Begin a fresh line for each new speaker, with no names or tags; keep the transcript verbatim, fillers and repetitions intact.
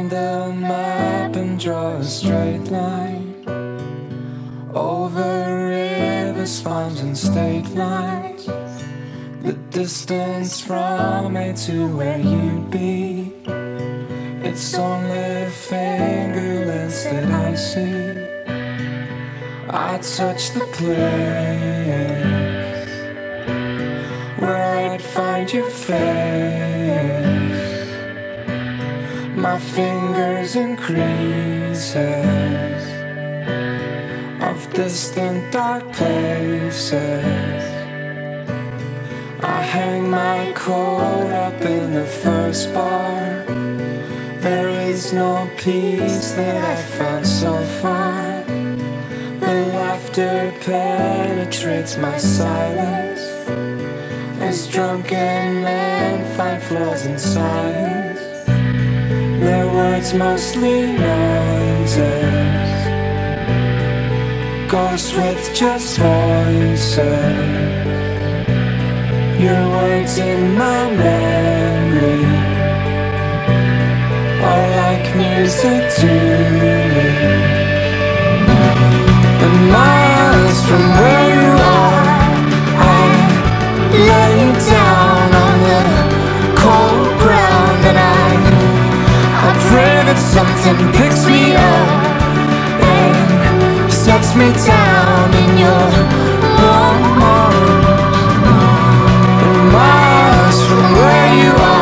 find the map and draw a straight line over rivers, farms and state lines. The distance from me to where you'd be, it's only fingerless that I see. I touch the place where I'd find your face. My fingers in creases of distant dark places. I hang my coat up in the first bar. There is no peace that I've found so far. The laughter penetrates my silence as drunken men find flaws in science. Their words mostly noises, ghosts with just voices. Your words in my memory are like music to me. And miles from where you are, I lay you down on the cold ground, and I I pray that something picks me up and sets me down in your warm arms. And miles from where you are,